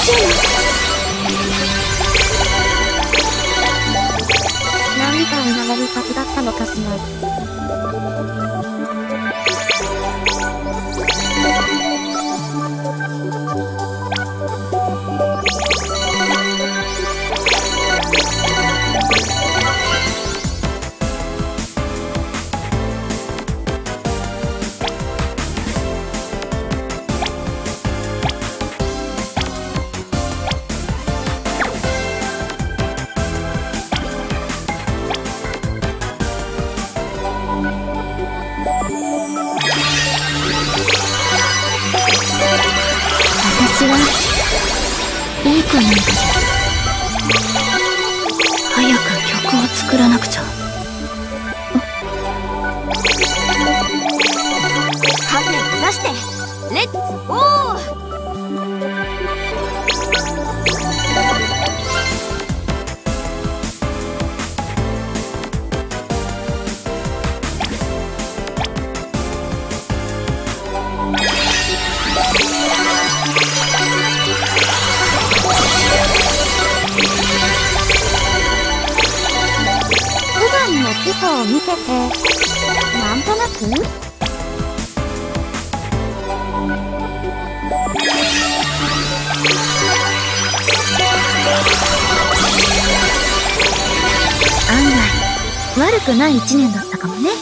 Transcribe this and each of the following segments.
何かが流れるはずだったのかしら。私はいい子なんだじゃ。早く曲を作らなくちゃ。ハテ目指してレッツゴー。普段の基礎を見ててなんとなく案外悪くない一年だったかもね。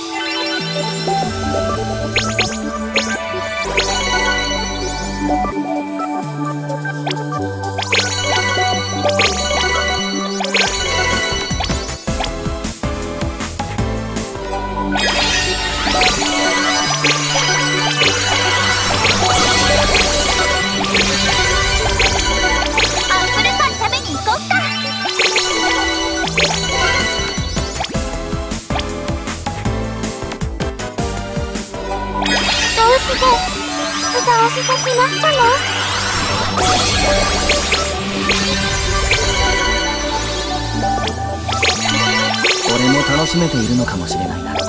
どうしてしまったの？ 俺も楽しめているのかもしれないな。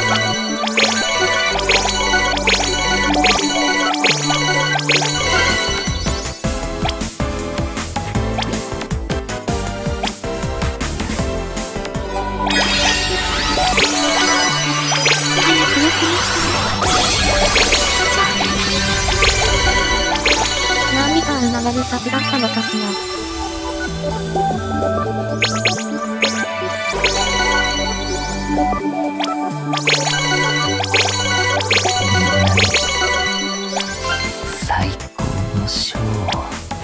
早くよく何か流れるはずだったのかしら。 最高のショー。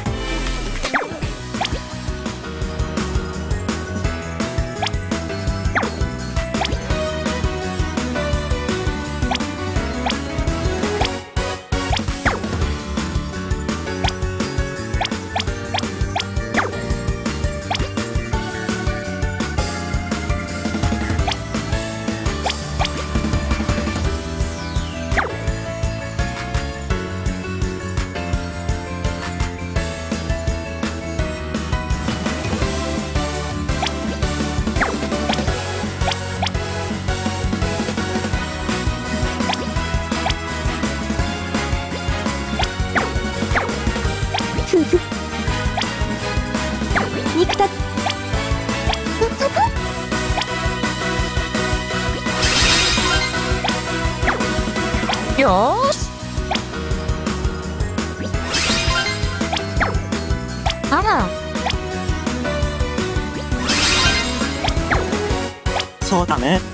肉たよーし。あら、 そうだね。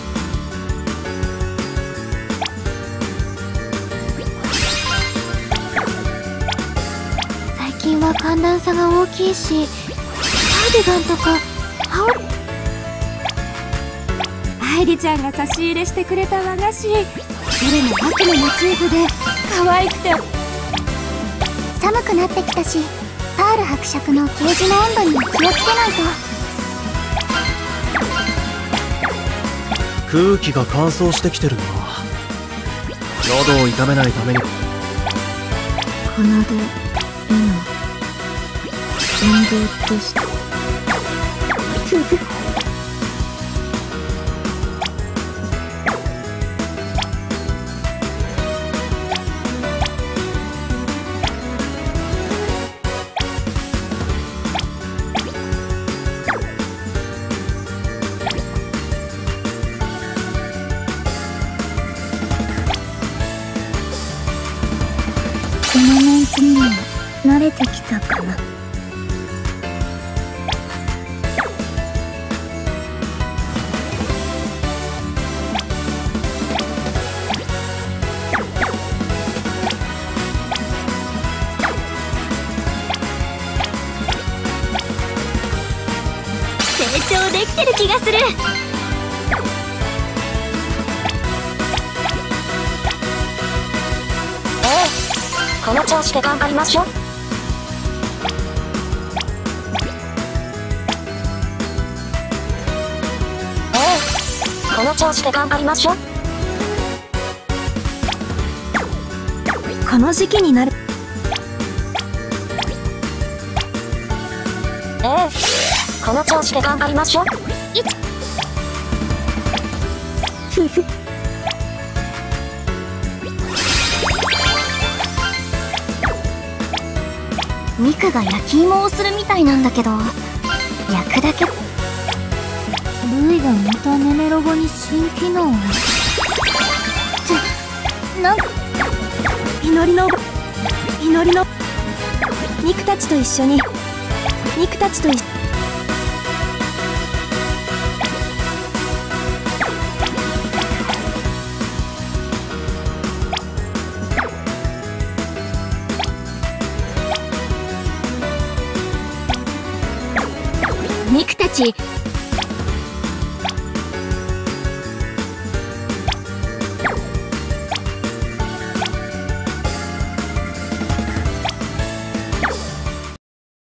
最近は寒暖差が大きいし、カーディガンとか羽織愛梨ちゃんが差し入れしてくれた和菓子、どれも秋のモチーフで可愛くて。寒くなってきたし、パール伯爵のケージの温度にも気をつけないと。 空気が乾燥してきてるな。喉を痛めないために。 奏で今演芸としてかな。成長できてる気がする。 この調子で頑張りましょう。この調子で頑張りましょう。 この時期になる。 この調子で頑張りましょう。 ふふ。ミクが焼き芋をするみたいなんだけど、焼くだけ。ルイがまたネネロボに新機能を。なんか祈りの肉たちと一緒にミクたち